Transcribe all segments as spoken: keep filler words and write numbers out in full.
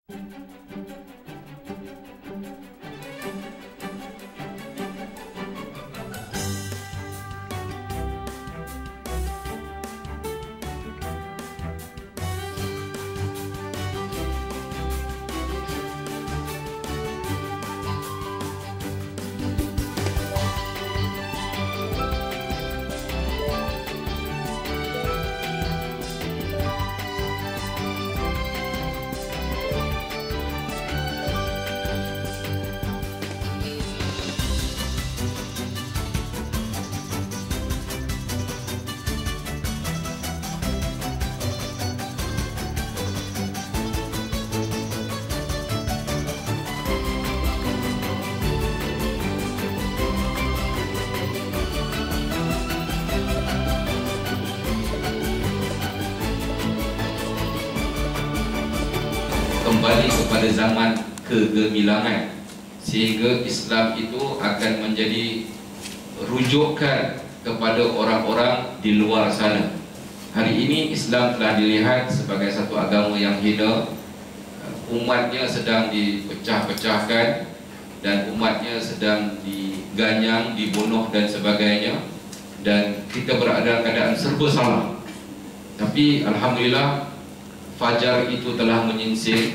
Kembali kepada zaman kegemilangan, sehingga Islam itu akan menjadi rujukan kepada orang-orang di luar sana. Hari ini Islam telah dilihat sebagai satu agama yang hina, umatnya sedang dipecah-pecahkan dan umatnya sedang diganyang, dibunuh dan sebagainya, dan kita berada dalam keadaan serba salah. Tapi alhamdulillah fajar itu telah menyingsing.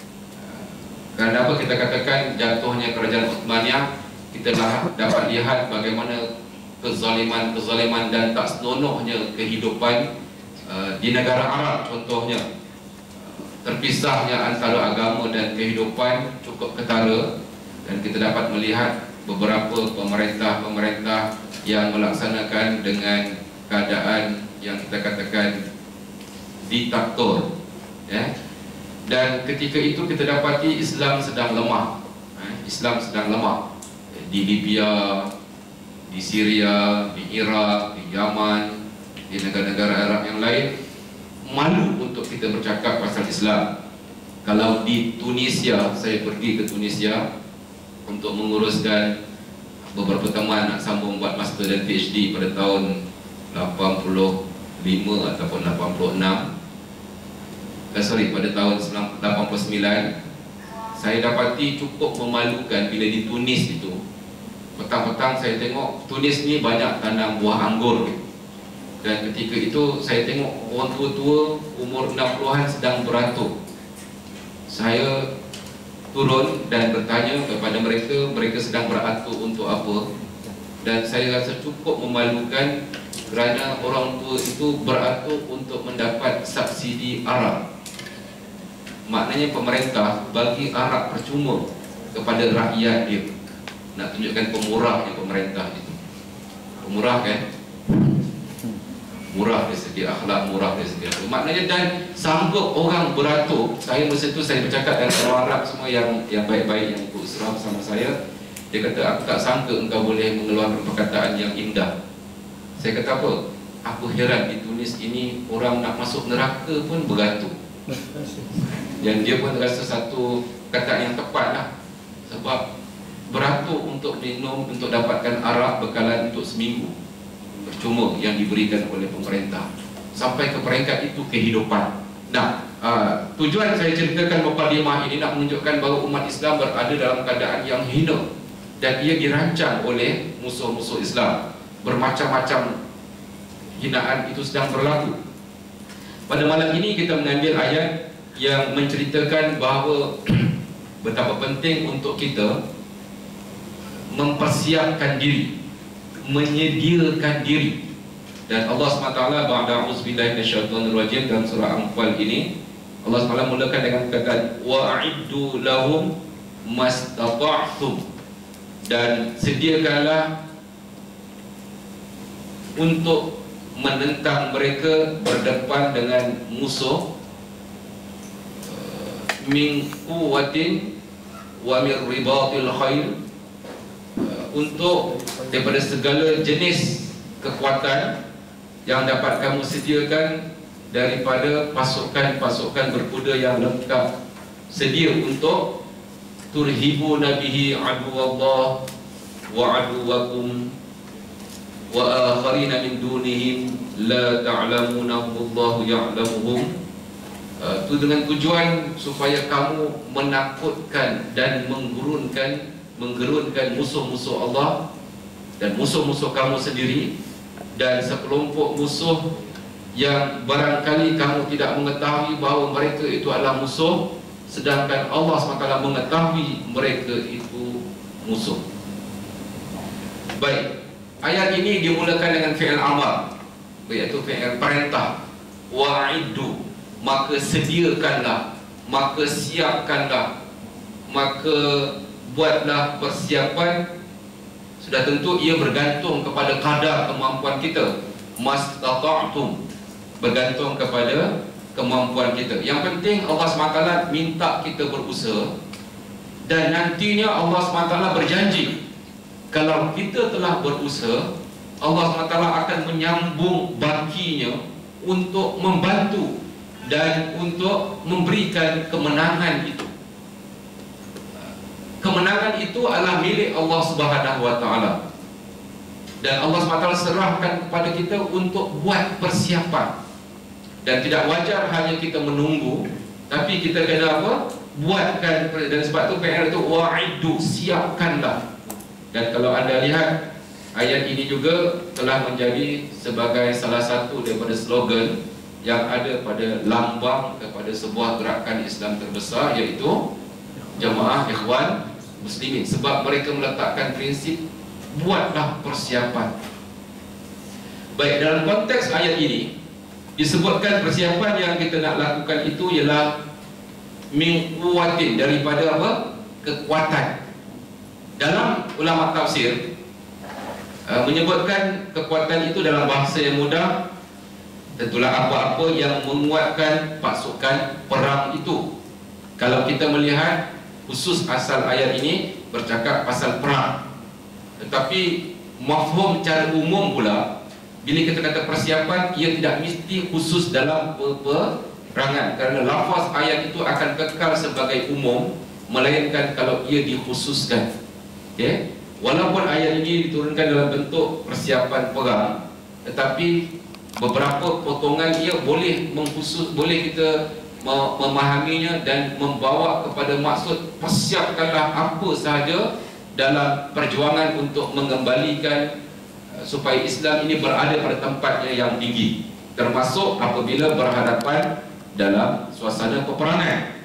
Kerana apa kita katakan jatuhnya kerajaan Uthmaniyah, kita dapat lihat bagaimana kezaliman-kezaliman dan tak senonohnya kehidupan uh, di negara Arab. Contohnya terpisahnya antara agama dan kehidupan cukup ketara, dan kita dapat melihat beberapa pemerintah-pemerintah yang melaksanakan dengan keadaan yang kita katakan diktator. Ya. Dan ketika itu kita dapati Islam sedang lemah. Islam sedang lemah di Libya, di Syria, di Iraq, di Yaman, di negara-negara Arab yang lain. Malu untuk kita bercakap pasal Islam. Kalau di Tunisia, saya pergi ke Tunisia untuk menguruskan beberapa teman nak sambung buat master dan PhD pada tahun lapan puluh lima ataupun lapan puluh enam. Eh, sorry, pada tahun lapan puluh sembilan, saya dapati cukup memalukan bila di Tunis itu. Petang-petang saya tengok Tunis ni banyak tanam buah anggur. Dan ketika itu saya tengok orang tua-tua umur enam puluhan sedang beratur. Saya turun dan bertanya kepada mereka, mereka sedang beratur untuk apa. Dan saya rasa cukup memalukan kerana orang tua itu beratur untuk mendapat subsidi arak. Maknanya pemerintah bagi arak percuma kepada rakyat dia. Nak tunjukkan pemurahnya pemerintah itu. Pemurah kan? Murah dari segi akhlak, murah dari segi akhlak. Maknanya dan sanggup orang beratur. Saya masa itu saya bercakap dengan orang Arab semua yang yang baik-baik, yang ikut Islam bersama saya. Dia kata, aku tak sangka engkau boleh mengeluarkan perkataan yang indah. Saya kata apa? Aku heran di Tunis ini orang nak masuk neraka pun beratur. Yang dia pun rasa satu kata yang tepat lah. Sebab beratur untuk minum, untuk dapatkan arak bekalan untuk seminggu percuma yang diberikan oleh pemerintah. Sampai ke peringkat itu kehidupan. Nah, uh, tujuan saya ceritakan mukadimah ini nak menunjukkan bahawa umat Islam berada dalam keadaan yang hina, dan ia dirancang oleh musuh-musuh Islam. Bermacam-macam hinaan itu sedang berlaku. Pada malam ini kita mengambil ayat yang menceritakan bahawa betapa penting untuk kita mempersiapkan diri, menyediakan diri. Dan Allah subhanahu wa taala ba'da a'udzubillahi minasyaitonir rajim dalam surah Anfal ini, Allah subhanahu wa taala mulakan dengan kata wa'iddu lahum mastata'tum, dan sediakanlah untuk menentang mereka berdepan dengan musuh min quwwatin wa min ribatil khair, untuk daripada segala jenis kekuatan yang dapat kamu sediakan, daripada pasukan-pasukan berkuda yang lengkap, sedia untuk turhibu nabihi aduwallah wa aduwakum wa akharina min dunihim la ta'lamunahum Allahu ya'lamuhum. uh, tu dengan tujuan supaya kamu menakutkan dan menggurunkan menggerunkan musuh-musuh Allah dan musuh-musuh kamu sendiri, dan sekelompok musuh yang barangkali kamu tidak mengetahui bahawa mereka itu adalah musuh, sedangkan Allah subhanahu wa taala mengetahui mereka itu musuh. Baik, ayat ini dimulakan dengan fi'il amar, iaitu fi'il perintah. Wa'iddu, maka sediakanlah, maka siapkanlah, maka buatlah persiapan. Sudah tentu ia bergantung kepada kadar kemampuan kita. Mastata'tum, bergantung kepada kemampuan kita. Yang penting Allah subhanahu wa taala minta kita berusaha, dan nantinya Allah subhanahu wa taala berjanji kalau kita telah berusaha, Allah subhanahu wa taala akan menyambung bakinya untuk membantu dan untuk memberikan kemenangan itu. Kemenangan itu adalah milik Allah Subhanahu wa taala. Dan Allah subhanahu wa taala serahkan kepada kita untuk buat persiapan. Dan tidak wajar hanya kita menunggu, tapi kita kena apa? Buatkan. Dan sebab tu P R itu wa'iddu, siapkanlah. Dan kalau anda lihat, ayat ini juga telah menjadi sebagai salah satu daripada slogan yang ada pada lambang kepada sebuah gerakan Islam terbesar, iaitu Jamaah Ikhwan Muslimin. Sebab mereka meletakkan prinsip buatlah persiapan. Baik, dalam konteks ayat ini disebutkan persiapan yang kita nak lakukan itu ialah min quwwatin, daripada apa? Kekuatan. Dalam ulama tafsir uh, menyebutkan kekuatan itu dalam bahasa yang mudah, tentulah apa-apa yang menguatkan pasukan perang itu. Kalau kita melihat khusus asal ayat ini bercakap pasal perang, tetapi mafhum cara umum pula, bila kita kata persiapan, ia tidak mesti khusus dalam peperangan, kerana lafaz ayat itu akan kekal sebagai umum, melainkan kalau ia dikhususkan. Okay? Walaupun ayat ini diturunkan dalam bentuk persiapan perang, tetapi beberapa potongan ia boleh mengkhusus, boleh kita memahaminya dan membawa kepada maksud persiapkanlah apa sahaja dalam perjuangan untuk mengembalikan uh, supaya Islam ini berada pada tempatnya yang tinggi, termasuk apabila berhadapan dalam suasana peperangan.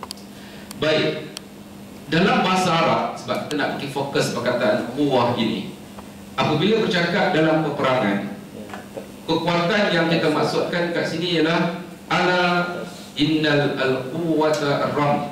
Baik, dalam bahasa Arab, sebab kita nak pergi fokus perkataan quwwah ini, apabila bercakap dalam peperangan, kekuatan yang kita maksudkan kat sini ialah ala innal al-quwwata ar-ram.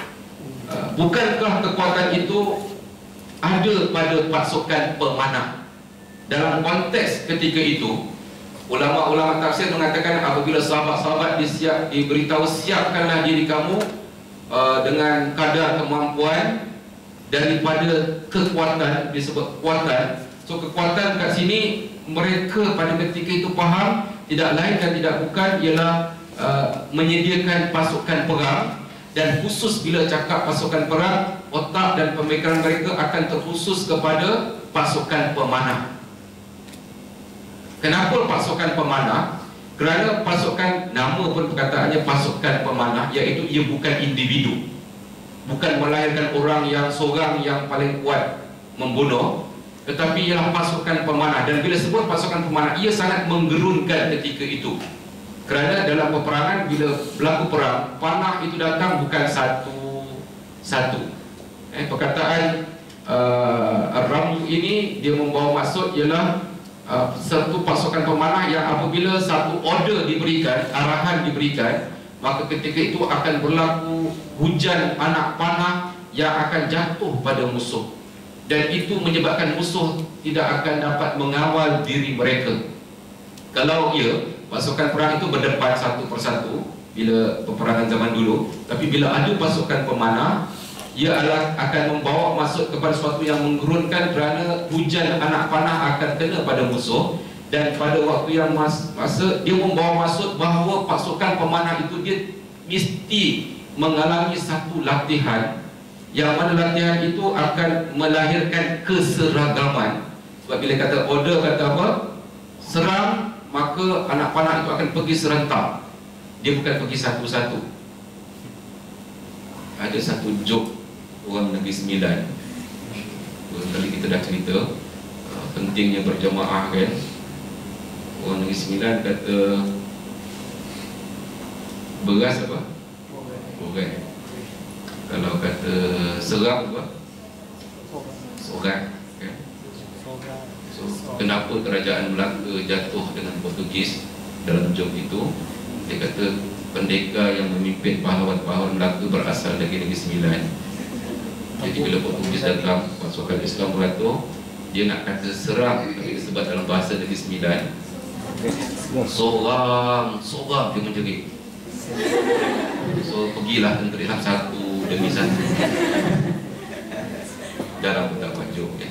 Bukankah kekuatan itu ada pada pasukan pemanah? Dalam konteks ketika itu, ulama-ulama tafsir mengatakan apabila sahabat-sahabat disiap, diberitahu siapkanlah diri kamu uh, dengan kadar kemampuan daripada kekuatan, disebut kekuatan. So kekuatan kat sini mereka pada ketika itu faham tidak lain dan tidak bukan ialah Uh, menyediakan pasukan perang, dan khusus bila cakap pasukan perang, otak dan pemikiran mereka akan terkhusus kepada pasukan pemanah. Kenapa pasukan pemanah? Kerana pasukan, nama pun perkataannya pasukan pemanah, iaitu ia bukan individu, bukan melahirkan orang yang seorang yang paling kuat membunuh, tetapi ialah pasukan pemanah. Dan bila sebut pasukan pemanah, ia sangat menggerunkan ketika itu. Kerana dalam peperangan, bila berlaku perang, panah itu datang bukan satu-satu. Eh, perkataan uh, Ar-Ramyu ini dia membawa maksud ialah uh, satu pasukan pemanah yang apabila satu order diberikan, arahan diberikan, maka ketika itu akan berlaku hujan anak panah yang akan jatuh pada musuh, dan itu menyebabkan musuh tidak akan dapat mengawal diri mereka. Kalau ia pasukan perang itu berdepan satu persatu bila peperangan zaman dulu, tapi bila ada pasukan pemanah, ia adalah akan membawa maksud kepada sesuatu yang menggerunkan, kerana hujan anak panah akan kena pada musuh, dan pada waktu yang mas, masa dia membawa maksud bahawa pasukan pemanah itu dia mesti mengalami satu latihan, yang mana latihan itu akan melahirkan keseragaman. Sebab bila kata order, kata apa? Serang, maka anak panah itu akan pergi serentak. dia bukan pergi satu-satu. Ada satu joke orang Negeri Sembilan, kali kita dah cerita uh, pentingnya berjamaah kan. Orang Negeri Sembilan kata beras apa? Orang. Kalau kata serang apa? Sorak kan? So, kenapa kerajaan Melaka jatuh dengan Portugis? Dalam joke itu dia kata pendekar yang memimpin pahlawan-pahlawan Melaka berasal dari Negeri Sembilan. Jadi bila Portugis datang, pasukan Islam beratur, dia nak kata serang, tapi disebut dalam bahasa Negeri Sembilan, sorang, sorang, dia menjerit. So pergilah tentera Islam satu demi satu. Jarang pun tak buat joke kan?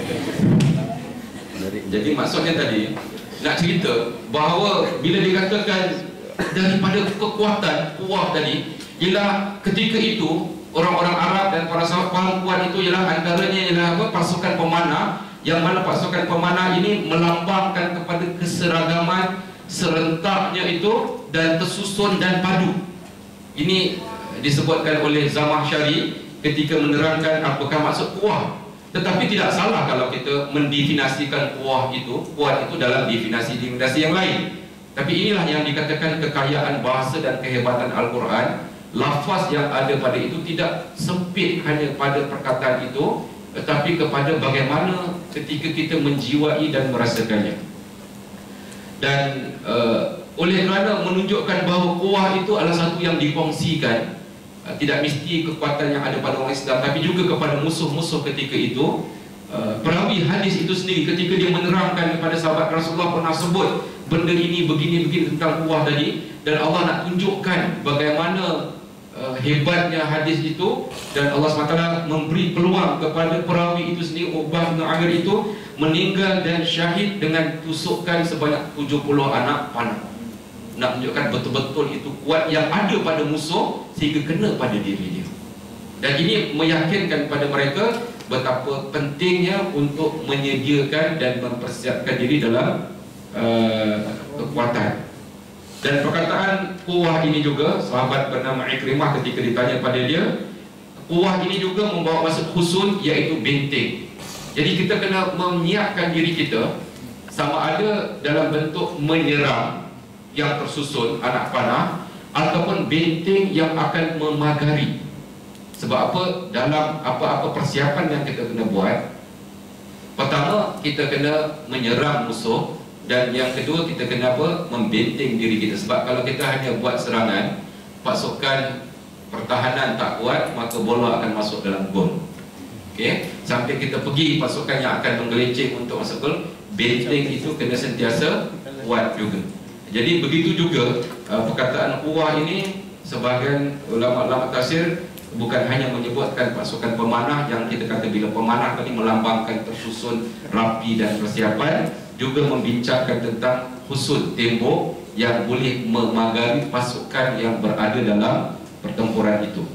Jadi maksudnya tadi nak cerita bahawa bila dikatakan daripada kekuatan kuah tadi, ialah ketika itu orang-orang Arab dan para sahabat perempuan itu ialah antaranya ialah apa? Pasukan pemanah, yang mana pasukan pemanah ini melambangkan kepada keseragaman serentaknya itu dan tersusun dan padu. Ini disebutkan oleh Zamakhsyari ketika menerangkan apakah maksud kuah. Tetapi tidak salah kalau kita mendefinisikan kuah itu, kuah itu dalam definisi-definisi yang lain. Tapi inilah yang dikatakan kekayaan bahasa dan kehebatan Al-Quran. Lafaz yang ada pada itu tidak sempit hanya pada perkataan itu, tetapi kepada bagaimana ketika kita menjiwai dan merasakannya. Dan uh, oleh kerana menunjukkan bahawa kuah itu adalah satu yang dikongsikan, uh, tidak mesti kekuatan yang ada pada orang Islam, tapi juga kepada musuh-musuh ketika itu. uh, Perawi hadis itu sendiri ketika dia menerangkan kepada sahabat Rasulullah pernah sebut benda ini begini-begini tentang kuah tadi, dan Allah nak tunjukkan bagaimana uh, hebatnya hadis itu, dan Allah subhanahu wa taala memberi peluang kepada perawi itu sendiri, Uqbah bin Amir itu meninggal dan syahid dengan tusukan sebanyak tujuh puluh anak panah. Nak menunjukkan betul-betul itu kuat yang ada pada musuh sehingga kena pada diri dia. Dan ini meyakinkan pada mereka betapa pentingnya untuk menyediakan dan mempersiapkan diri dalam uh, kekuatan. Dan perkataan kuah ini juga, sahabat bernama Ikrimah ketika ditanya pada dia, kuah ini juga membawa maksud husun, iaitu benteng. Jadi kita kena menyiapkan diri kita, sama ada dalam bentuk menyerang yang tersusun anak panah, ataupun benteng yang akan memagari. Sebab apa? Dalam apa-apa persiapan yang kita kena buat, pertama kita kena menyerang musuh, dan yang kedua kita kena apa? Membenteng diri kita. Sebab kalau kita hanya buat serangan, pasukan pertahanan tak kuat, maka bola akan masuk dalam gol. Okay? Sampai kita pergi, pasukan yang akan menggelincing untuk masuk gol, benteng itu kena sentiasa kuat juga. Jadi begitu juga uh, perkataan kuah ini, sebahagian ulama-ulama tafsir bukan hanya menyebutkan pasukan pemanah yang kita kata bila pemanah tadi melambangkan tersusun rapi dan persiapan, juga membincangkan tentang husun, tembok yang boleh memagari pasukan yang berada dalam pertempuran itu.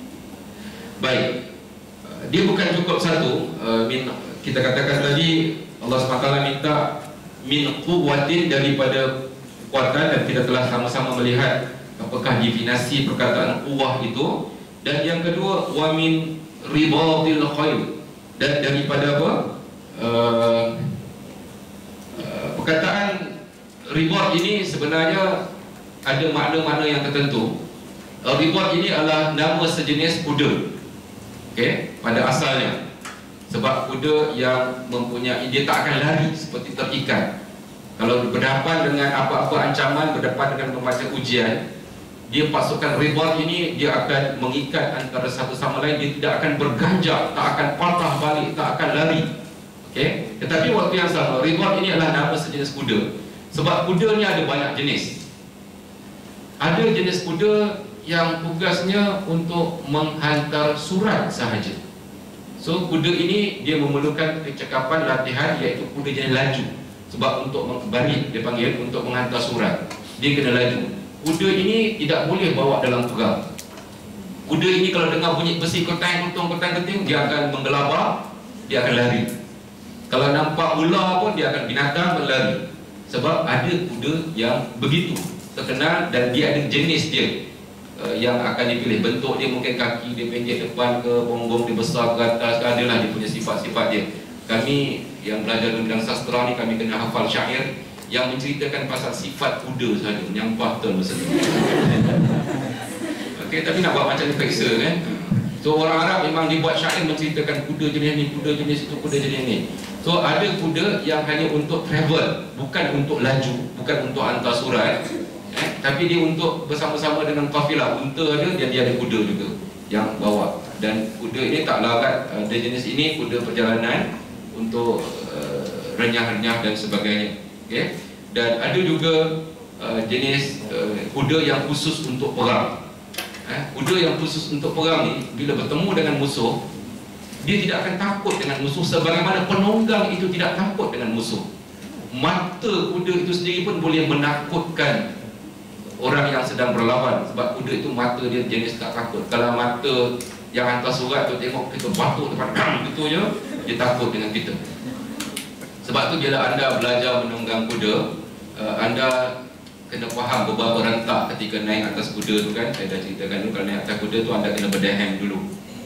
Baik, dia bukan cukup satu. min, Kita katakan tadi Allah subhanahu wa taala minta min quwwatin, daripada kekuatan, dan kita telah sama-sama melihat apakah definisi perkataan quwwah itu. Dan yang kedua, wa min ribatil khair, dan daripada apa? Uh, uh, perkataan ribat ini sebenarnya ada makna-makna yang tertentu. Uh, ribat ini adalah nama sejenis kuda. Okey, pada asalnya. Sebab kuda yang mempunyai, dia tak akan lari seperti terikat. Kalau berhadapan dengan apa-apa ancaman, berhadapan dengan bermacam ujian, dia pasukan ribat ini dia akan mengikat antara satu sama lain. Dia tidak akan berganjak, tak akan patah balik, tak akan lari. Okey, tetapi waktu yang sama, ribat ini adalah nama sejenis kuda. Sebab kuda ni ada banyak jenis. Ada jenis kuda yang tugasnya untuk menghantar surat sahaja. So kuda ini dia memerlukan kecekapan latihan, iaitu kuda jenis laju. Sebab untuk barit dia panggil, untuk menghantar surat, dia kena laju. Kuda ini tidak boleh bawa dalam perang. Kuda ini kalau dengar bunyi besi ketang ketong ketang keting, dia akan menggelabah, dia akan lari. Kalau nampak ular pun dia akan binatang berlari. Sebab ada kuda yang begitu. terkenal dan dia ada jenis dia uh, yang akan dipilih. Bentuk dia mungkin kaki dia pendek depan ke, punggung dia besar ke atas, adalah dia punya sifat-sifat dia. Kami yang belajar dalam bidang sastra ni, kami kena hafal syair yang menceritakan pasal sifat kuda saja, menyampah betul masa tu. Okey, tapi nak buat macam ni peksa kan. So orang Arab memang dibuat syair menceritakan kuda jenis ni, kuda jenis itu, kuda jenis ni. So ada kuda yang hanya untuk travel, bukan untuk laju, bukan untuk hantar surat, eh, tapi dia untuk bersama-sama dengan kafilah. Unta ada, dan dia ada kuda juga yang bawa. Dan kuda ini tak larat, uh, dia jenis ini kuda perjalanan untuk uh, renyah-renyah dan sebagainya. Okay? Dan ada juga uh, jenis uh, kuda yang khusus untuk perang. Eh, kuda yang khusus untuk perang ni, bila bertemu dengan musuh, dia tidak akan takut dengan musuh sebagaimana penunggang itu tidak takut dengan musuh. Mata kuda itu sendiri pun boleh menakutkan orang yang sedang berlawan, sebab kuda itu mata dia jenis tak takut. Kalau mata yang hantar surat tu tengok kita batuk depan kang gitu je, dia takut dengan kita. Sebab tu bila anda belajar menunggang kuda, uh, anda kena faham beberapa rentak ketika naik atas kuda tu kan. Saya dah ceritakan dulu, kalau naik atas kuda tu anda kena berdehem dulu.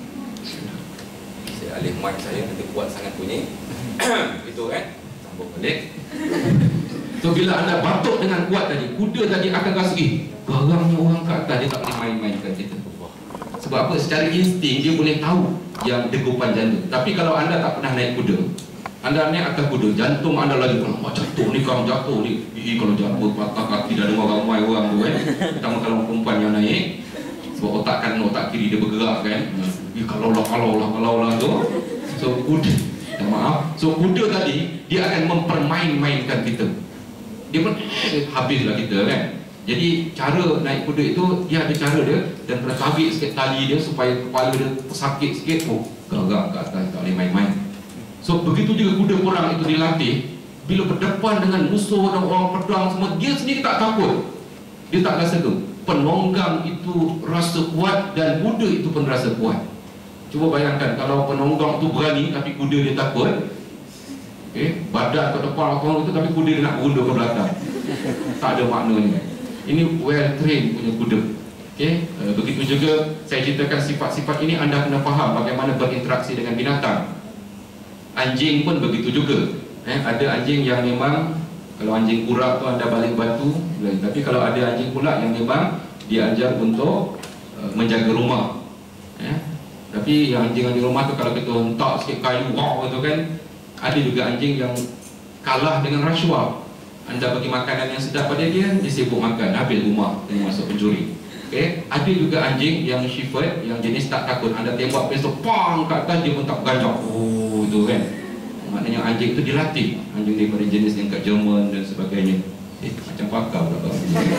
Saya alih mic saya, nanti kuat sangat bunyi. Itu kan, sambung balik. So bila anda batuk dengan kuat tadi, kuda tadi akan rasa, eh, garangnya orang kat atas, dia tak boleh main-mainkan kita. Sebab apa? Secara insting dia boleh tahu yang degupan jantung. Tapi kalau anda tak pernah naik kuda, anda naik atas kuda, jantung anda lagi kalau oh, jatuh ni, kalau jatuh ni, ih, kalau jatuh patah kaki dah dengar ramai orang tu kan. Pertama kalau perempuan yang naik, sebab otak kanan otak kiri dia bergerak kan. Ih, kalau lah kalau lah kalau lah tu. So kuda, ya, maaf. So kuda tadi dia akan mempermain-mainkan kita. Dia pun eh, habislah kita kan. Jadi cara naik kuda itu dia ada cara dia, dan kena tarik sikit tali dia supaya kepala dia sakit sikit. Oh, garang kat atas, tak boleh main-main. So begitu juga kuda perang itu dilatih, bila berdepan dengan musuh dan orang pedang semua, dia sendiri tak takut. Dia tak rasa tu. Penunggang itu rasa kuat dan kuda itu pun rasa kuat. Cuba bayangkan kalau penunggang itu berani tapi kuda dia takut. Okay, badan ke depan orang itu tapi kuda dia nak berundur ke belakang. Tak ada maknanya. Ini well trained punya kuda. Okay, uh, begitu juga saya ceritakan sifat-sifat ini, anda kena faham bagaimana berinteraksi dengan binatang. Anjing pun begitu juga. Eh, ada anjing yang memang, kalau anjing kurak tu anda balik batu, tapi kalau ada anjing pula yang memang dia ajar untuk uh, menjaga rumah. Eh, tapi yang anjing-anjing rumah tu kalau kita hentak sikit kayu, wow, tu kan. Ada juga anjing yang kalah dengan rasuah. Anda bagi makanan yang sedap pada dia, dia sibuk makan, habis rumah, dia masuk pencuri. Okay? Ada juga anjing yang shepherd, yang jenis tak takut. Anda tembak pistol, pang kat atas, dia pun tak ganjak. Oh, itu kan. Maknanya anjing itu dilatih. Anjing daripada jenis yang kat Jerman dan sebagainya. Eh, macam pakar pula.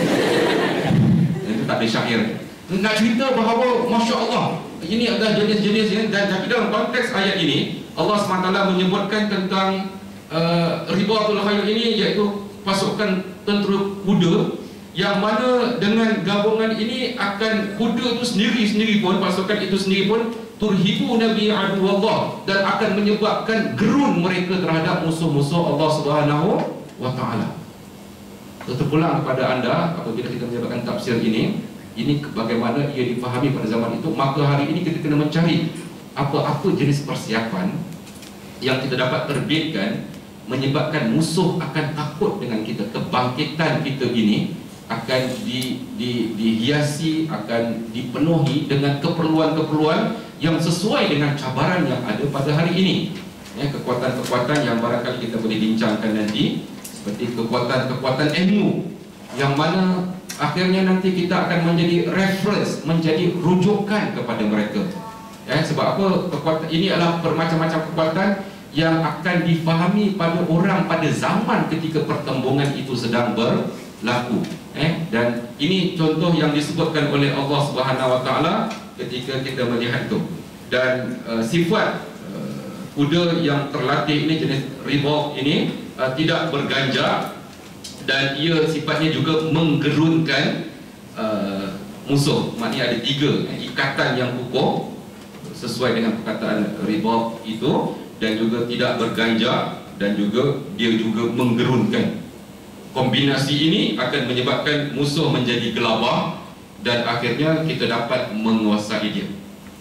Itu tak ada syair. Nak cerita bahawa Masya Allah, ini adalah jenis-jenis ya. Dan tapi dalam konteks ayat ini, Allah subhanahu wa taala menyebutkan tentang uh, ribatul khayl ini, iaitu pasukan tentera kuda, yang mana dengan gabungan ini akan kuda itu sendiri-sendiri pun, pasukan itu sendiri pun turhibu nabi aduwallah, dan akan menyebabkan gerun mereka terhadap musuh-musuh Allah Subhanahu wa taala. Terpulang kepada anda apabila kita menyebutkan tafsir ini, ini bagaimana ia difahami pada zaman itu. Maka hari ini kita kena mencari apa-apa jenis persiapan yang kita dapat terbitkan menyebabkan musuh akan takut dengan kita. Kebangkitan kita ini akan di, di, dihiasi, akan dipenuhi dengan keperluan-keperluan yang sesuai dengan cabaran yang ada pada hari ini. Ya, kekuatan-kekuatan yang barangkali kita boleh bincangkan nanti, seperti kekuatan-kekuatan ilmu, yang mana akhirnya nanti kita akan menjadi reference, menjadi rujukan kepada mereka. Ya, sebab apa? Kekuatan ini adalah bermacam-macam kekuatan yang akan difahami pada orang pada zaman ketika pertembungan itu sedang berlaku. Eh, dan ini contoh yang disebutkan oleh Allah Subhanahu wa taala ketika kita melihat itu. Dan uh, sifat uh, kuda yang terlatih ini, jenis ribaut ini, uh, tidak berganjak, dan ia sifatnya juga menggerunkan uh, musuh. Maknanya ada tiga eh, ikatan yang kukuh sesuai dengan perkataan ribaut itu, dan juga tidak berganjak, dan juga dia juga menggerunkan. kombinasi ini akan menyebabkan musuh menjadi gelabah dan akhirnya kita dapat menguasai dia.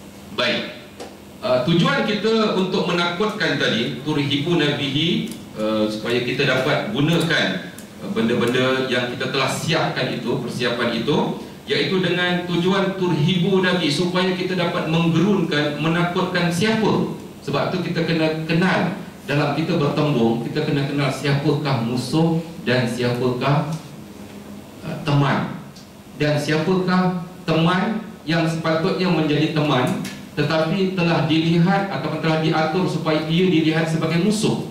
Baik, uh, tujuan kita untuk menakutkan tadi, turhibu nabihi, uh, supaya kita dapat gunakan benda-benda yang kita telah siapkan itu, persiapan itu, iaitu dengan tujuan turhibu nabi, supaya kita dapat menggerunkan, menakutkan siapa. Sebab tu kita kena kenal, dalam kita bertembung, kita kena kenal siapakah musuh dan siapakah uh, teman. Dan siapakah teman yang sepatutnya menjadi teman tetapi telah dilihat atau telah diatur supaya ia dilihat sebagai musuh.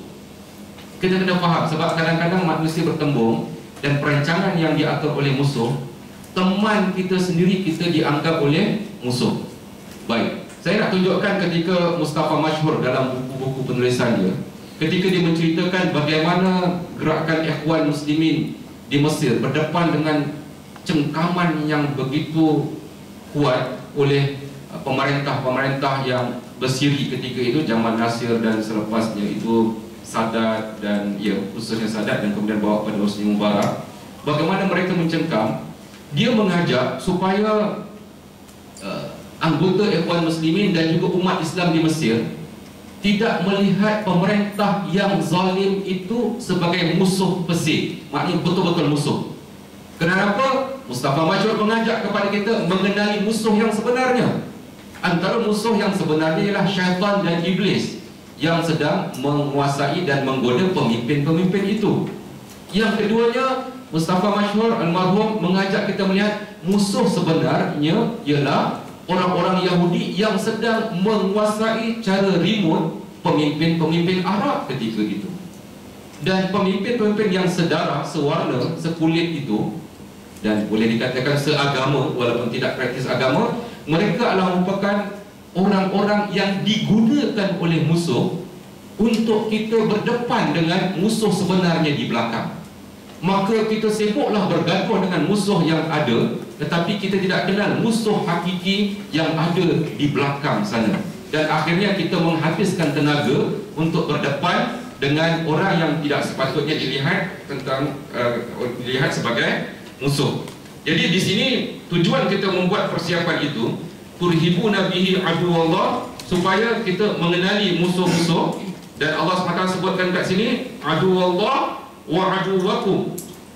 Kita kena faham, sebab kadang-kadang manusia bertembung dan perancangan yang diatur oleh musuh, teman kita sendiri kita dianggap oleh musuh. Baik, saya nak tunjukkan ketika Mustafa Masyhur dalam buku-buku penulisan dia, ketika dia menceritakan bagaimana gerakan Ikhwan Muslimin di Mesir berdepan dengan cengkaman yang begitu kuat oleh pemerintah-pemerintah yang bersiri ketika itu, zaman Nasir dan selepasnya itu Sadat dan ya khususnya Sadat dan kemudian bawa pada Hosni Mubarak. Bagaimana mereka mencengkam, dia mengajak supaya uh, anggota Ikhwan Muslimin dan juga umat Islam di Mesir tidak melihat pemerintah yang zalim itu sebagai musuh pesik, maknanya betul-betul musuh. Kenapa? Mustafa Masyhur mengajak kepada kita mengenali musuh yang sebenarnya. Antara musuh yang sebenarnya ialah syaitan dan iblis yang sedang menguasai dan menggoda pemimpin-pemimpin itu. Yang keduanya, Mustafa Masyhur almarhum mengajak kita melihat musuh sebenarnya ialah orang-orang Yahudi yang sedang menguasai cara remote pemimpin-pemimpin Arab ketika itu. Dan pemimpin-pemimpin yang sedarah, sewarna, sekulit itu, dan boleh dikatakan seagama walaupun tidak praktis agama, mereka adalah merupakan orang-orang yang digunakan oleh musuh untuk kita berdepan dengan musuh sebenarnya di belakang. Maka kita sibuklah bergaduh dengan musuh yang ada, tetapi kita tidak kenal musuh hakiki yang ada di belakang sana. Dan akhirnya kita menghabiskan tenaga untuk berdepan dengan orang yang tidak sepatutnya dilihat tentang uh, dilihat sebagai musuh. Jadi di sini tujuan kita membuat persiapan itu, turhibu nabihi aduwallah, supaya kita mengenali musuh-musuh. Dan Allah subhanahu wa taala sebutkan kat sini aduwallah wa aduwakum,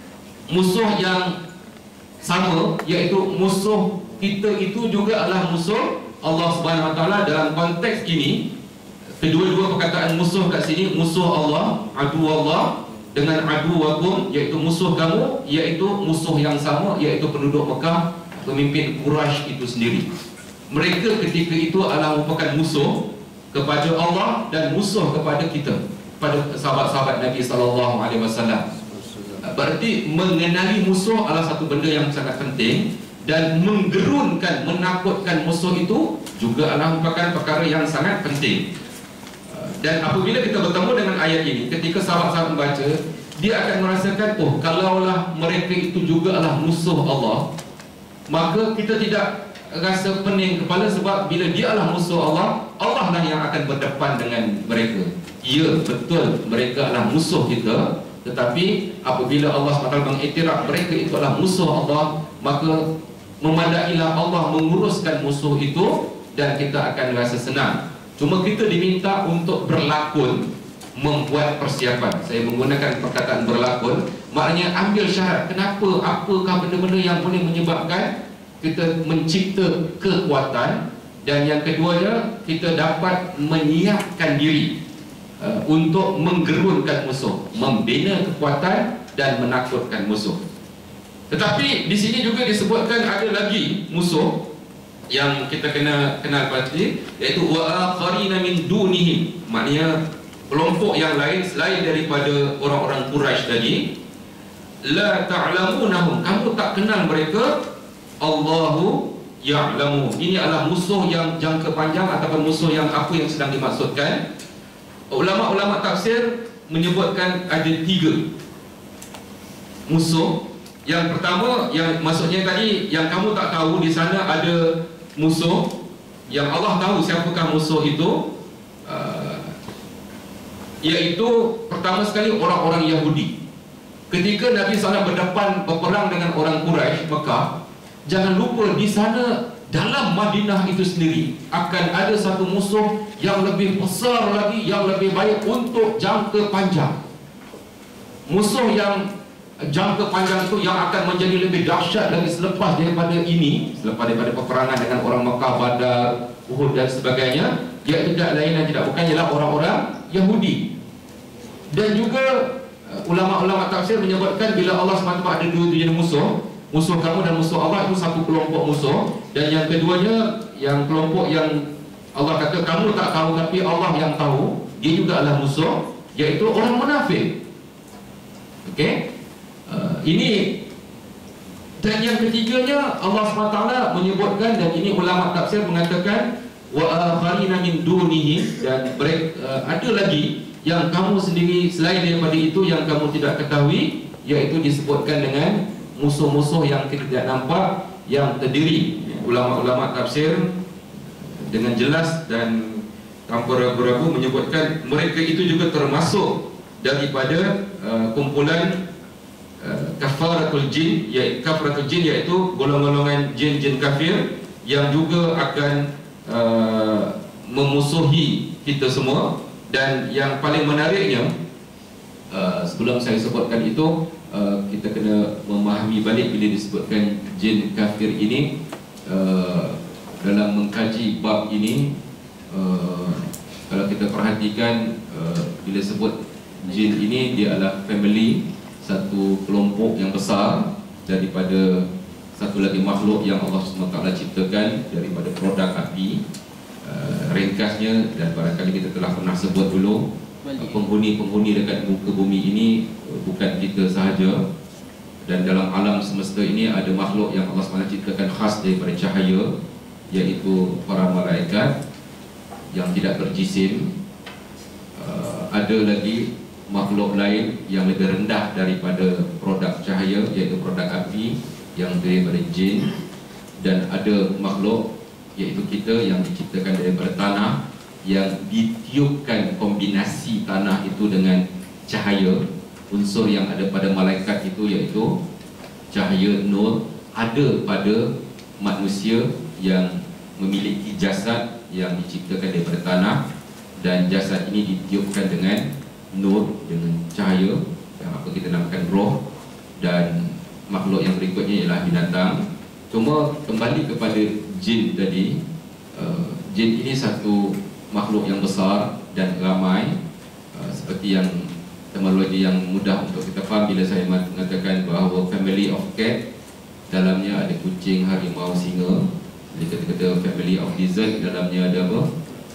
musuh yang sama, iaitu musuh kita itu juga adalah musuh Allah subhanahu wa taala. Dalam konteks ini, kedua-dua perkataan musuh kat sini, musuh Allah, aduwallah, dengan aduwakum, iaitu musuh kamu, iaitu musuh yang sama, iaitu penduduk Mekah, pemimpin Quraisy itu sendiri. Mereka ketika itu adalah merupakan musuh kepada Allah dan musuh kepada kita, pada sahabat-sahabat Nabi sallallahu alaihi wasallam. Berarti mengenali musuh adalah satu benda yang sangat penting, dan menggerunkan, menakutkan musuh itu juga adalah merupakan perkara yang sangat penting. Dan apabila kita bertemu dengan ayat ini, ketika sahabat-sahabat membaca, dia akan merasakan, oh, kalaulah mereka itu juga adalah musuh Allah, maka kita tidak rasa pening kepala, sebab bila dia adalah musuh Allah, Allah lah yang akan berdepan dengan mereka. Ya, betul, mereka adalah musuh kita, tetapi apabila Allah subhanahu wa taala mengiktiraf mereka itu adalah musuh Allah, maka memadailah Allah menguruskan musuh itu dan kita akan rasa senang. Cuma kita diminta untuk berlakon, membuat persiapan. Saya menggunakan perkataan berlakon, maknanya ambil syarat. Kenapa, apakah benda-benda yang boleh menyebabkan kita mencipta kekuatan. Dan yang keduanya, kita dapat menyiapkan diri uh, untuk menggerunkan musuh, membina kekuatan dan menakutkan musuh. Tetapi di sini juga disebutkan ada lagi musuh yang kita kena kenal pasti, iaitu wa akharina min dunihim, maknanya kelompok yang lain selain daripada orang-orang Quraisy tadi. La ta'lamunahum, kamu tak kenal mereka. Allahu ya'lamu, ini adalah musuh yang jangka panjang ataupun musuh yang apa yang sedang dimaksudkan. Ulama-ulama tafsir menyebutkan ada tiga musuh. Yang pertama, yang maksudnya tadi, yang kamu tak tahu di sana ada musuh, yang Allah tahu siapakah musuh itu, uh, iaitu pertama sekali orang-orang Yahudi. ketika Nabi sallallahu alaihi wasallam berdepan berperang dengan orang Quraisy Mekah, jangan lupa di sana dalam Madinah itu sendiri akan ada satu musuh yang lebih besar lagi, yang lebih baik untuk jangka panjang. Musuh yang jangka panjang itu yang akan menjadi lebih dahsyat lagi selepas daripada ini, selepas daripada peperangan dengan orang Mekah, Badar, Uhud dan sebagainya, iaitu tidak lain dan tidak bukan ialah orang-orang Yahudi. Dan juga ulama-ulama tafsir menyebutkan bila Allah subhanahu wa taala ada dua jenis musuh, musuh kamu dan musuh Allah, itu satu kelompok musuh. Dan yang keduanya, yang kelompok yang Allah kata kamu tak tahu tapi Allah yang tahu, dia juga adalah musuh, iaitu orang munafik. Okey, uh, ini. Dan yang ketiganya Allah subhanahu wa taala menyebutkan, dan ini ulama tafsir mengatakan wa akharina min dunihi, dan break, uh, ada lagi yang kamu sendiri selain daripada itu yang kamu tidak ketahui, iaitu disebutkan dengan musuh-musuh yang kita tidak nampak, yang terdiri. Ulama-ulama tafsir dengan jelas dan tanpa ragu-ragu menyebutkan mereka itu juga termasuk daripada uh, kumpulan uh, kafaratul jin, iaitu kafaratul jin iaitu golongan-golongan jin-jin kafir yang juga akan uh, memusuhi kita semua. Dan yang paling menariknya, uh, sebelum saya sebutkan itu, uh, kita kena memahami balik bila disebutkan jin kafir ini. Uh, dalam mengkaji bab ini, uh, kalau kita perhatikan, uh, bila sebut jin ini, dia adalah family, satu kelompok yang besar daripada satu lagi makhluk yang Allah subhanahu wa taala ciptakan daripada produk api. Uh, ringkasnya, dan barangkali kita telah pernah sebut dulu, uh, penghuni-penghuni dekat muka bumi ini uh, bukan kita sahaja. Dan dalam alam semesta ini ada makhluk yang Allah subhanahu wa taala ciptakan khas daripada cahaya, iaitu para malaikat yang tidak berjisim. uh, Ada lagi makhluk lain yang lebih rendah daripada produk cahaya, iaitu produk api, yang daripada jin. Dan ada makhluk iaitu kita yang diciptakan daripada tanah, yang ditiupkan kombinasi tanah itu dengan cahaya. Unsur yang ada pada malaikat itu iaitu cahaya nur ada pada manusia yang memiliki jasad yang diciptakan daripada tanah, dan jasad ini ditiupkan dengan nur, dengan cahaya yang apa kita namakan roh. Dan makhluk yang berikutnya ialah binatang. Cuma kembali kepada jin tadi, uh, jin ini satu makhluk yang besar dan ramai, uh, seperti yang terminologi yang mudah untuk kita faham bila saya mengatakan bahawa family of cat, dalamnya ada kucing, harimau, singa. Jadi kita kata family of lizard, dalamnya ada apa?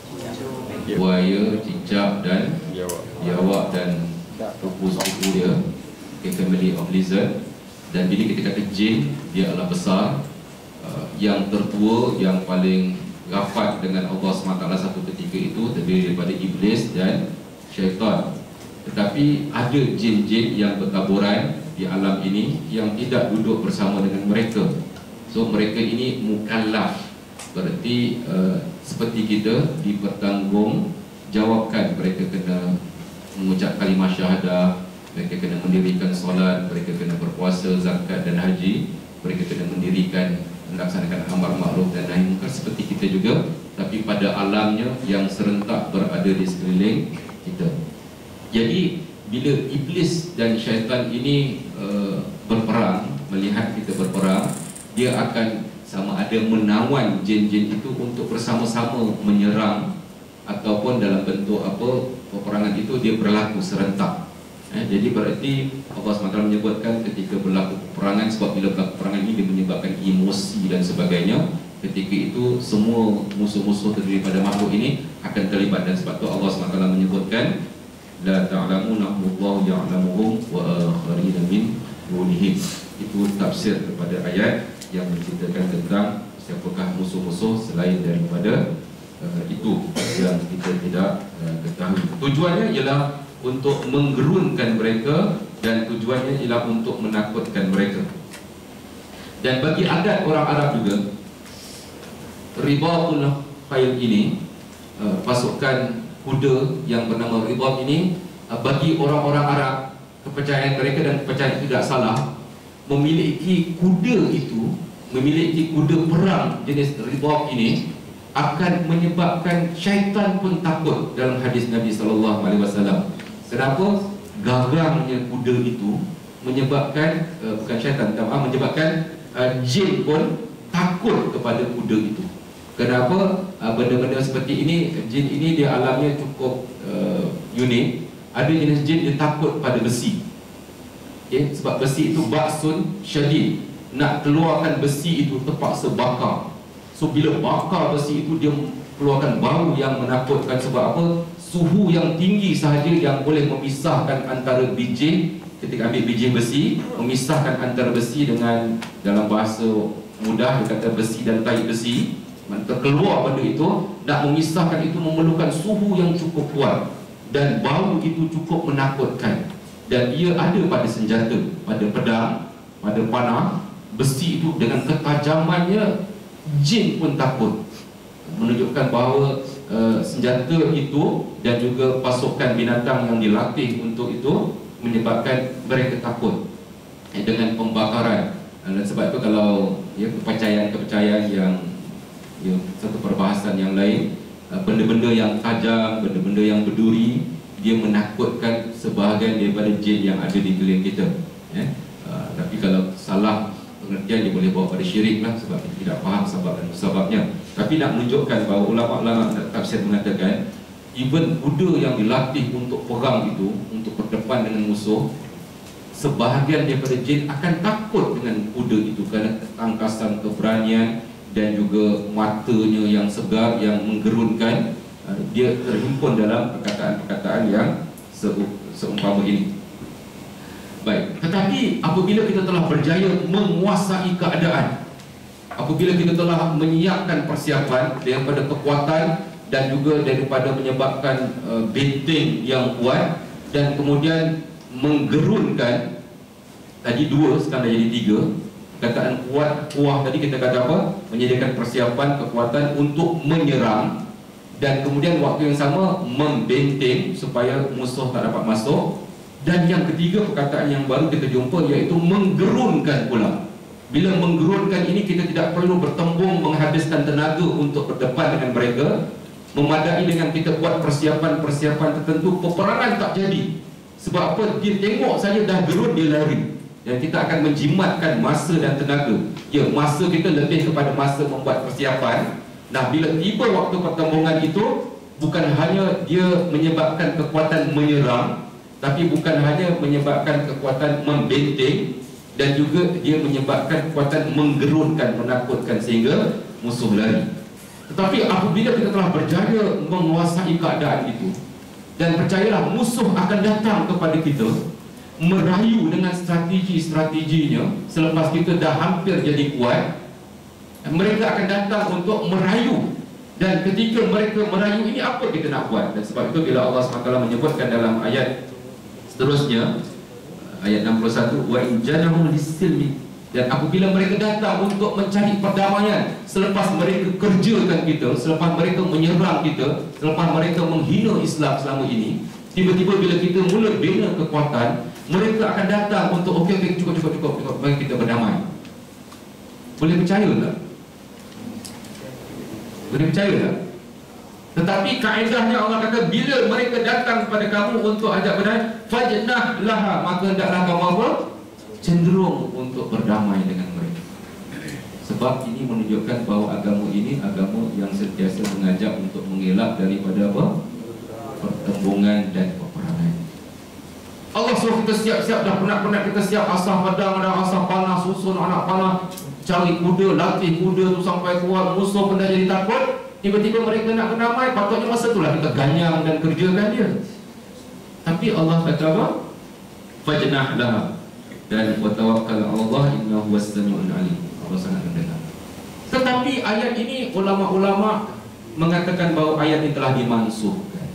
Buaya, cicak dan biawak dan kupu-kupu dia. Okay, family of lizard. Dan bila kita kata jin, dia adalah besar, uh, yang tertua, yang paling rapat dengan Allah subhanahu wa taala satu ketika itu, terdiri daripada iblis dan syaitan. Tetapi ada jin-jin yang bertaburan di alam ini yang tidak duduk bersama dengan mereka. So mereka ini mukallaf, berarti uh, seperti kita dipertanggung jawabkan. Mereka kena mengucap kalimah syahadah, mereka kena mendirikan solat, mereka kena berpuasa, zakat dan haji, mereka kena mendirikan, melaksanakan amar ma'ruf dan nahi munkar seperti kita juga, tapi pada alamnya yang serentak berada di sekeliling kita. Jadi bila iblis dan syaitan ini uh, berperang, melihat kita berperang, dia akan sama ada menawan jin-jin itu untuk bersama-sama menyerang, ataupun dalam bentuk apa, peperangan itu dia berlaku serentak. Eh, jadi berarti Allah subhanahu wa taala menyebutkan ketika berlaku peperangan, sebab bila berlaku peperangan ini dia menyebabkan emosi dan sebagainya. Ketika itu semua musuh-musuh terdiri pada makhluk ini akan terlibat, dan sebab itu Allah subhanahu wa taala menyebutkan la ta'lamuna wallahu ya'lamuhum wa akharina min dunihim. Itu tafsir kepada ayat yang menceritakan tentang siapakah musuh-musuh selain daripada uh, itu yang kita tidak uh, ketahui. Tujuannya ialah untuk menggerunkan mereka, dan tujuannya ialah untuk menakutkan mereka. Dan bagi adat orang Arab juga, ribatul khayl ini, uh, pasukan kuda yang bernama ribat ini, uh, bagi orang-orang Arab kepercayaan mereka, dan kepercayaan itu tidak salah, memiliki kuda itu, memiliki kuda perang jenis ribab ini akan menyebabkan syaitan pun takut. Dalam hadis Nabi sallallahu alaihi wasallam, kenapa? Garangnya kuda itu menyebabkan uh, bukan syaitan, uh, menyebabkan uh, jin pun takut kepada kuda itu. Kenapa? Uh, benda-benda seperti ini, jin ini dia alamnya cukup uh, unik. Ada jenis jin dia takut pada besi. Okay? Sebab besi itu ba'sun syadid, nak keluarkan besi itu terpaksa bakar. So bila bakar besi itu, dia keluarkan bau yang menakutkan. Sebab apa? Suhu yang tinggi sahaja yang boleh memisahkan antara biji. Ketika ambil biji besi, memisahkan antara besi dengan, dalam bahasa mudah dia kata besi dan tahi besi, terkeluar benda itu, nak memisahkan itu memerlukan suhu yang cukup kuat, dan bau itu cukup menakutkan. Dan ia ada pada senjata, pada pedang, pada panah. Besi itu dengan ketajamannya, jin pun takut. Menunjukkan bahawa uh, senjata itu dan juga pasukan binatang yang dilatih untuk itu menyebabkan mereka takut eh, dengan pembakaran. Dan sebab itu kalau ya, kepercayaan-kepercayaan yang ya, satu perbahasan yang lain, benda-benda yang tajam, benda-benda yang berduri, dia menakutkan sebahagian daripada jin yang ada di keliling kita. Ya. Uh, tapi kalau salah pengertian, dia boleh bawa pada syirik lah, sebab kita tidak faham sebab dan sebabnya. Tapi nak menunjukkan bahawa ulama-ulama tafsir mengatakan, even kuda yang dilatih untuk perang itu, untuk berdepan dengan musuh, sebahagian daripada jin akan takut dengan kuda itu kerana ketangkasan, keberanian dan juga matanya yang segar, yang menggerunkan. Dia terhimpun dalam perkataan-perkataan yang seumpama ini. Baik, tetapi apabila kita telah berjaya menguasai keadaan, apabila kita telah menyiapkan persiapan daripada kekuatan dan juga daripada menyebabkan uh, benteng yang kuat, dan kemudian menggerunkan, tadi dua sekarang dah jadi tiga. Perkataan kuat, kuah tadi kita kata apa? Menyediakan persiapan kekuatan untuk menyerang, dan kemudian waktu yang sama membenteng supaya musuh tak dapat masuk. Dan yang ketiga, perkataan yang baru kita jumpa, iaitu menggerunkan pula. Bila menggerunkan ini, kita tidak perlu bertembung menghabiskan tenaga untuk berdepan dengan mereka. Memadai dengan kita buat persiapan-persiapan tertentu, peperangan tak jadi. Sebab apa? Dia tengok saja dah gerun, dia lari. Dan kita akan menjimatkan masa dan tenaga. Ya, masa kita lebih kepada masa membuat persiapan. Nah, bila tiba waktu pertembungan itu, bukan hanya dia menyebabkan kekuatan menyerang, tapi bukan hanya menyebabkan kekuatan membenteng, dan juga dia menyebabkan kekuatan menggerunkan, menakutkan sehingga musuh lari. Tetapi apabila kita telah berjaya menguasai keadaan itu, dan percayalah musuh akan datang kepada kita, merayu dengan strategi-strateginya. Selepas kita dah hampir jadi kuat, mereka akan datang untuk merayu. Dan ketika mereka merayu ini, apa kita nak buat? Dan sebab itu bila Allah subhanahu wa taala menyebutkan dalam ayat seterusnya, ayat enam puluh satu, wa in janahu lis-silmi, dan apabila mereka datang untuk mencari perdamaian, selepas mereka kerjakan kita, selepas mereka menyerang kita, selepas mereka menghina Islam selama ini, tiba-tiba bila kita mula bina kekuatan, mereka akan datang untuk okey okey cukup cukup cukup cukup bagi kita berdamai. Boleh percaya tak? Boleh percaya tak? Tetapi kaedahnya Allah kata, bila mereka datang kepada kamu untuk ajak berdamai, fajnah laha, maka hendaklah kamu apa? Cenderung untuk berdamai dengan mereka. Sebab ini menunjukkan bahawa agama ini agama yang sentiasa mengajak untuk mengelak daripada apa? Pertembungan dan peperangan. Allah suruh kita siap-siap, dah penat-penat kita siap asah pedang dan asah panah, susun anak panah, cari kuda, latih kuda tu sampai kuat, musuh pun dah jadi takut. Tiba-tiba mereka nak berdamai, patutnya masa itulah kita ganyang dan kerjakan dia. Tapi Allah kata apa? Fajnah laha, dan wa tawakkal 'ala Allah innahu was-sami'un 'alim. Allah sangat mendengar. Tetapi ayat ini ulama-ulama mengatakan bahawa ayat ini telah dimansuhkan.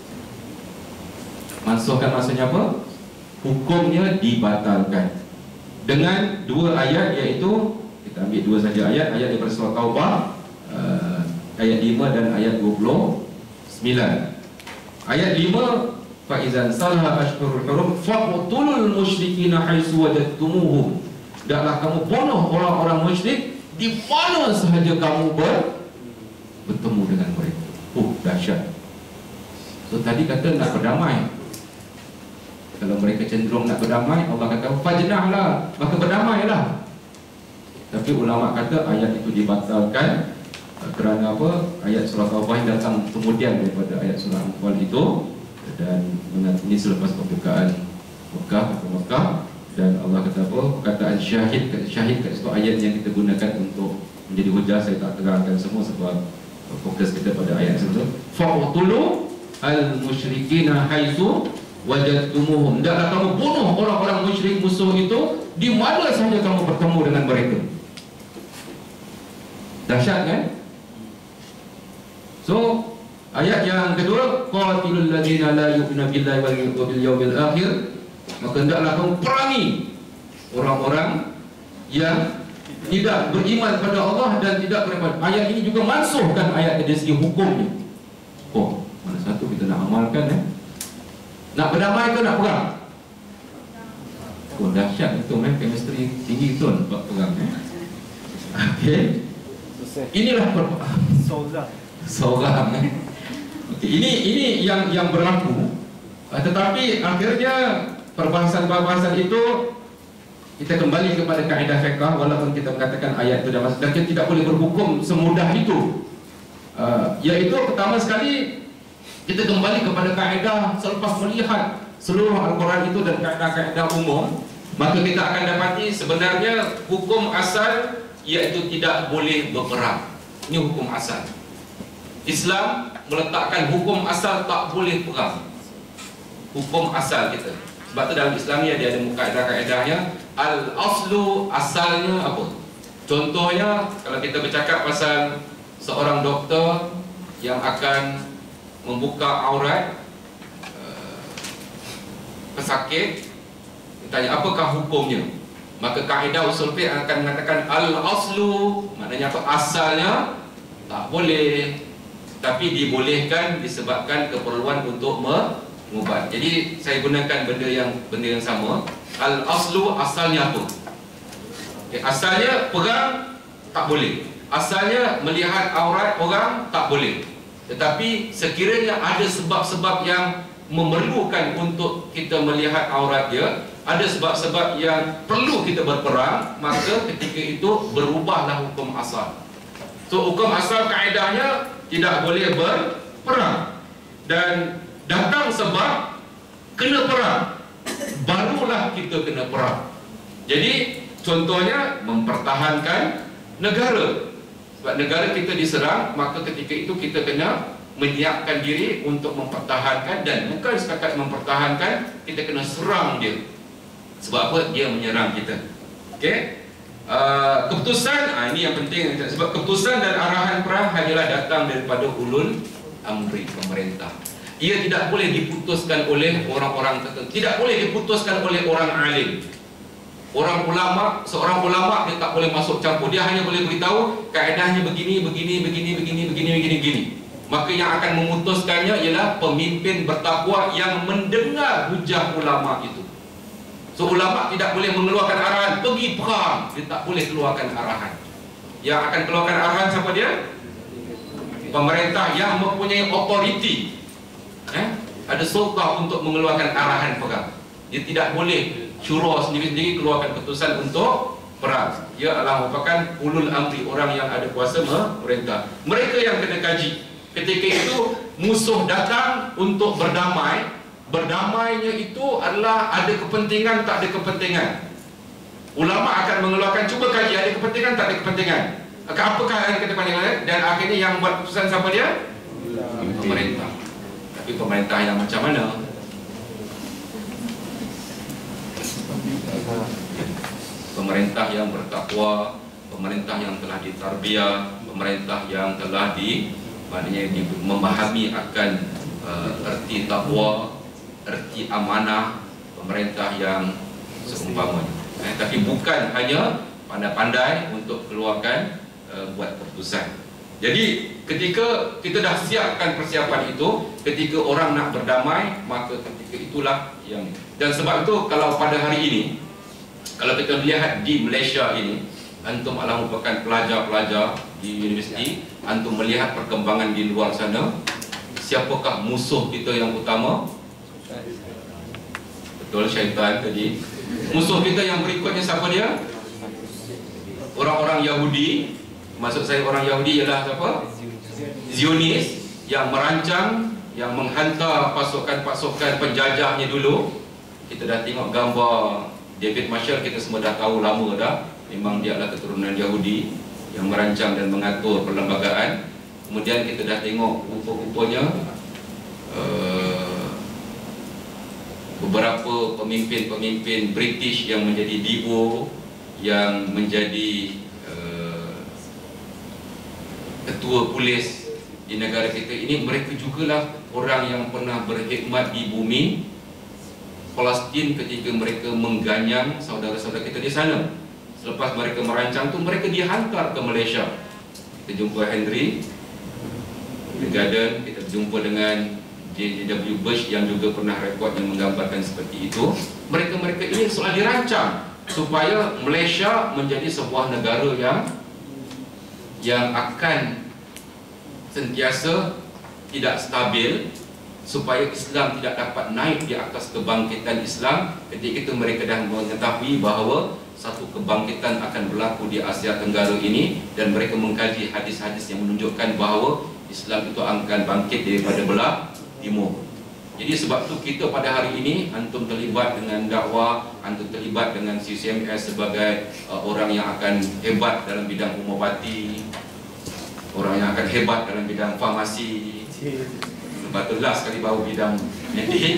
Mansuhkan maksudnya apa? Hukumnya dibatalkan dengan dua ayat, iaitu kita ambil dua saja ayat, ayat daripada surah Taubah uh, ayat lima dan ayat dua puluh sembilan. Ayat lima fa idzan salaha ashhurul hurum faqtulul musyrikina haitsu wajadtumuhum. Hendaklah kamu bunuh orang-orang musyrik di mana sahaja kamu ber, bertemu dengan mereka. Oh, dahsyat. So tadi kata nak berdamai. Kalau mereka cenderung nak berdamai, Allah kata fajnahlah, maka berdamailah. Tapi ulama kata ayat itu dibatalkan kerana apa? Ayat surah Taubah datang kemudian daripada ayat surah Anfal itu, dan ini selepas pembukaan Mekah atau Mekah. Dan Allah kata apa? Perkataan syahid, syahid kat situ ayat yang kita gunakan untuk menjadi hujah. Saya tak terangkan semua sebab fokus kita pada ayat sebelum. Fa'tulu al-musyrikina haitsu wajadtumuhum. Hendaklah kamu bunuh orang-orang musyrik musuh itu di mana sahaja kamu bertemu dengan mereka. Dahsyat kan? So, ayat yang kedua, qatilul ladzina la yu'minuna billahi wal yawmil akhir. Maka hendaklah kamu perangi orang-orang yang tidak beriman pada Allah dan tidak beriman. Ayat ini juga mansuhkan ayat dari segi hukumnya. Oh, mana satu kita nak amalkan eh? Nak berdamai ke nak perang? Oh, dahsyat itu eh, chemistry tinggi tu nak perang eh. Okey. Inilah seorang. Seorang eh. Okey, ini ini yang yang berlaku. Tetapi akhirnya perbahasan-perbahasan itu kita kembali kepada kaedah fiqh, walaupun kita mengatakan ayat itu dah masuk, dan kita tidak boleh berhukum semudah itu. Uh, iaitu pertama sekali kita kembali kepada kaedah selepas melihat seluruh Al-Quran itu dan kaedah-kaedah umum, maka kita akan dapati sebenarnya hukum asal iaitu tidak boleh berperang. Ini hukum asal. Islam meletakkan hukum asal tak boleh perang. Hukum asal kita. Sebab tu dalam Islam ni dia ada kaedah-kaedahnya. Al-aslu, asalnya apa? Contohnya kalau kita bercakap pasal seorang doktor yang akan membuka aurat uh, pesakit, ditanya apakah hukumnya, maka kaedah usul fiqh akan mengatakan al-aslu, maknanya apa? Asalnya tak boleh, tapi dibolehkan disebabkan keperluan untuk mengubat. Jadi saya gunakan benda yang benda yang sama. Al-aslu, asalnya apa? Okay, asalnya perang tak boleh. Asalnya melihat aurat orang tak boleh. Tetapi sekiranya ada sebab-sebab yang memerlukan untuk kita melihat aurat dia, ada sebab-sebab yang perlu kita berperang, maka ketika itu berubahlah hukum asal. So hukum asal kaedahnya tidak boleh berperang. Dan datang sebab kena perang, barulah kita kena perang. Jadi contohnya mempertahankan negara. Sebab negara kita diserang, maka ketika itu kita kena menyiapkan diri untuk mempertahankan, dan bukan setakat mempertahankan, kita kena serang dia. Sebab apa? Dia menyerang kita. Okey? Uh, keputusan, ah, ini yang penting. Sebab keputusan dan arahan perang hanyalah datang daripada ulul amri, pemerintah. Ia tidak boleh diputuskan oleh orang-orang tertentu. Tidak boleh diputuskan oleh orang alim. Orang ulama, seorang ulama dia tak boleh masuk campur. Dia hanya boleh beritahu kaedahnya begini, begini, begini, begini, begini, begini, begini. Maka yang akan memutuskannya ialah pemimpin bertakwa yang mendengar hujah ulama itu. So ulama tidak boleh mengeluarkan arahan pergi perang. Dia tak boleh keluarkan arahan. Yang akan keluarkan arahan siapa dia? Pemerintah yang mempunyai otoriti. Eh? Ada sultah untuk mengeluarkan arahan perang. Dia tidak boleh syura sendiri-sendiri keluarkan keputusan untuk perang. Ia adalah merupakan ulul amri, orang yang ada kuasa memerintah. Mereka yang kena kaji. Ketika itu musuh datang untuk berdamai. Berdamainya itu adalah ada kepentingan, tak ada kepentingan. Ulama akan mengeluarkan, cuba kaji ada kepentingan, tak ada kepentingan. Apakah yang kita pandang? Dan akhirnya yang buat keputusan siapa dia? Pemerintah. Tapi pemerintah yang macam mana? Pemerintah yang bertakwa, pemerintah yang telah ditarbiyah, pemerintah yang telah di, maknanya di, memahami akan uh, erti takwa, erti amanah, pemerintah yang seumpamanya. Eh, tapi bukan hanya pandai-pandai untuk keluarkan uh, buat keputusan. Jadi ketika kita dah siapkan persiapan itu, ketika orang nak berdamai, maka ketika itulah yang. Dan sebab itu kalau pada hari ini, kalau kita lihat di Malaysia ini, antum adalah merupakan pelajar-pelajar di universiti, antum melihat perkembangan di luar sana, siapakah musuh kita yang utama? Betul, syaitan tadi. Musuh kita yang berikutnya siapa dia? Orang-orang Yahudi. Maksud saya orang Yahudi ialah siapa? Zionis, yang merancang, yang menghantar pasukan-pasukan penjajahnya dulu. Kita dah tengok gambar David Marshall, kita semua dah tahu lama dah. Memang dia adalah keturunan Yahudi yang merancang dan mengatur perlembagaan. Kemudian kita dah tengok rupa-rupanya uh, beberapa pemimpin-pemimpin British yang menjadi D O, yang menjadi ketua polis di negara kita ini, mereka jugalah orang yang pernah berkhidmat di bumi Palestin ketika mereka mengganyang saudara-saudara kita di sana. Selepas mereka merancang tu, mereka dihantar ke Malaysia. Kita jumpa Henry The Garden, kita jumpa dengan J J W Bush yang juga pernah rekod yang menggambarkan seperti itu. Mereka-mereka ini soal dirancang supaya Malaysia menjadi sebuah negara yang yang akan sentiasa tidak stabil, supaya Islam tidak dapat naik di atas kebangkitan Islam. Ketika itu mereka dah mengetahui bahawa satu kebangkitan akan berlaku di Asia Tenggara ini, dan mereka mengkaji hadis-hadis yang menunjukkan bahawa Islam itu akan bangkit daripada belah timur. Jadi sebab itu kita pada hari ini, antum terlibat dengan dakwah, antum terlibat dengan C C M S sebagai uh, orang yang akan hebat dalam bidang homopati, orang yang akan hebat dalam bidang farmasi. Lepas tu last sekali baru bidang medik.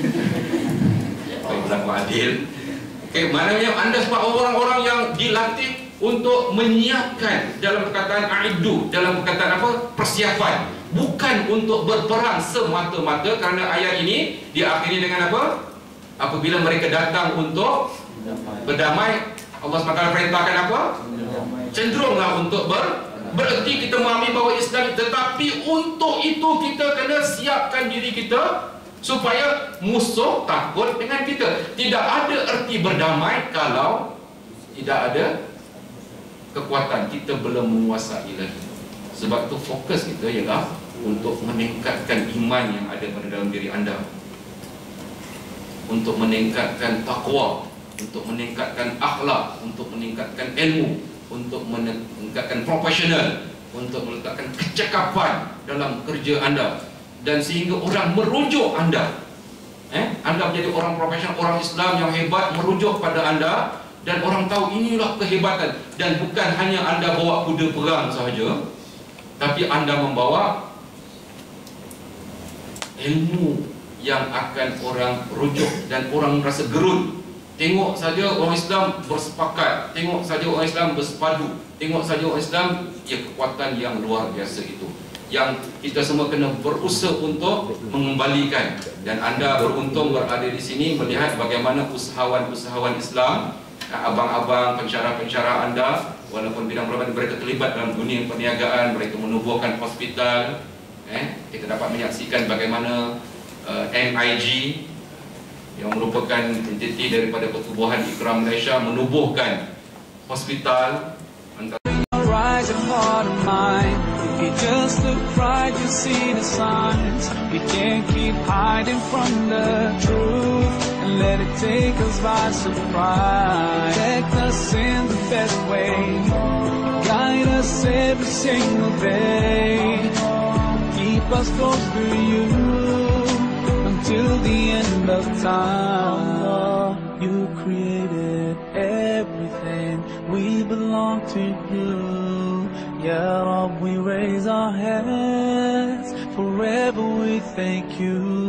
Baik, berlaku adil. Okay, maknanya anda sebab orang-orang yang dilatih untuk menyiapkan, dalam perkataan a'iddu, dalam perkataan apa? Persiapan. Bukan untuk berperang semata-mata, kerana ayat ini diakhiri dengan apa? Apabila mereka datang untuk berdamai, Allah subhanahu wa taala perintahkan apa? Cenderunglah untuk ber Berarti kita memahami bahawa Islam, tetapi untuk itu kita kena siapkan diri kita supaya musuh takut dengan kita. Tidak ada erti berdamai kalau tidak ada kekuatan, kita belum menguasai lagi. Sebab itu fokus kita ialah untuk meningkatkan iman yang ada pada dalam diri anda, untuk meningkatkan takwa, untuk meningkatkan akhlak, untuk meningkatkan ilmu, untuk meningkatkan profesional, untuk meletakkan kecekapan dalam kerja anda, dan sehingga orang merujuk anda. Eh, anda menjadi orang profesional, orang Islam yang hebat, merujuk pada anda, dan orang tahu inilah kehebatan. Dan bukan hanya anda bawa kuda perang sahaja, tapi anda membawa ilmu yang akan orang rujuk dan orang merasa gerun. Tengok saja orang Islam bersepakat, tengok saja orang Islam bersepadu, tengok saja orang Islam, ya, kekuatan yang luar biasa itu yang kita semua kena berusaha untuk mengembalikan. Dan anda beruntung berada di sini melihat bagaimana usahawan-usahawan Islam, abang-abang pensyarah-pensyarah anda, walaupun bidang perlawanan mereka terlibat dalam dunia perniagaan, mereka menubuhkan hospital. Eh, kita dapat menyaksikan bagaimana uh, M I G yang merupakan entiti daripada Pertubuhan Ikram Malaysia menubuhkan hospital. You just look right, you see the signs. We can't keep hiding from the truth and let it take us by surprise. Protect us in the best way, guide us every single day. Keep us close to you until the end of time. You created everything, we belong to you. Ya Rab, we raise our hands, forever we thank you.